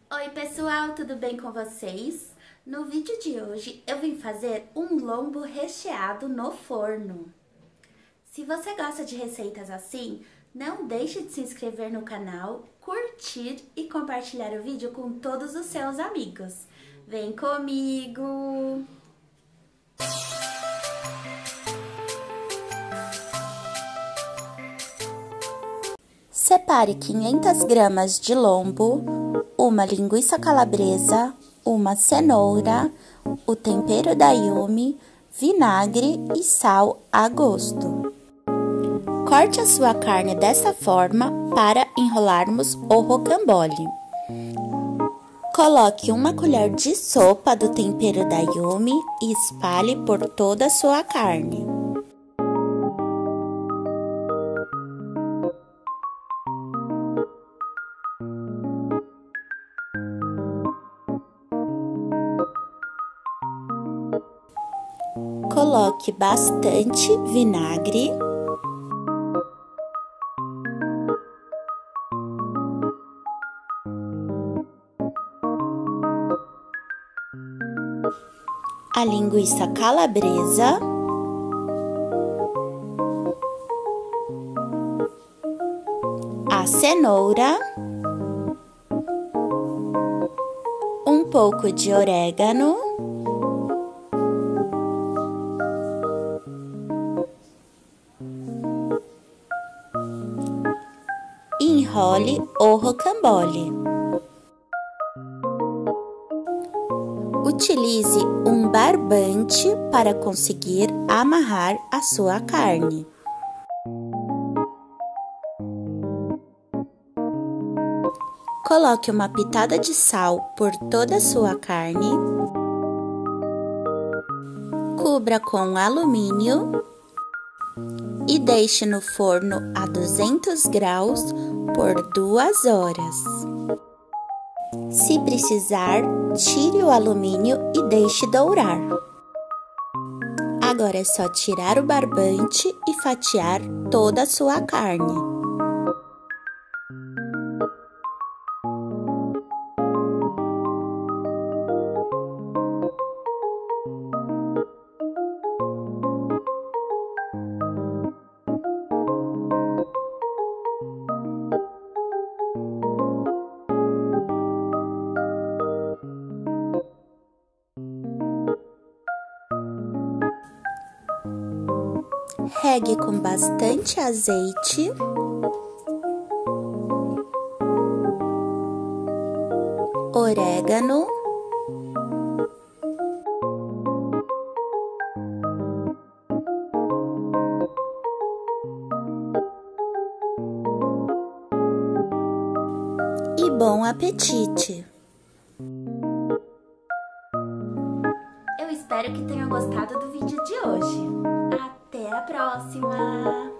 Oi pessoal, tudo bem com vocês? No vídeo de hoje eu vim fazer um lombo recheado no forno. Se você gosta de receitas assim, não deixe de se inscrever no canal, curtir e compartilhar o vídeo com todos os seus amigos. Vem comigo! Separe 500 gramas de lombo, uma linguiça calabresa, uma cenoura, o tempero da Yumi, vinagre e sal a gosto. Corte a sua carne dessa forma para enrolarmos o rocambole. Coloque uma colher de sopa do tempero da Yumi e espalhe por toda a sua carne. Coloque bastante vinagre. A linguiça calabresa. A cenoura. Um pouco de orégano. Enrole o rocambole. Utilize um barbante para conseguir amarrar a sua carne. Coloque uma pitada de sal por toda a sua carne. Cubra com alumínio. E deixe no forno a 200 graus por 2 horas. Se precisar, tire o alumínio e deixe dourar. Agora é só tirar o barbante e fatiar toda a sua carne. Regue com bastante azeite. Orégano. E bom apetite! Eu espero que tenham gostado do vídeo de hoje. Até a próxima!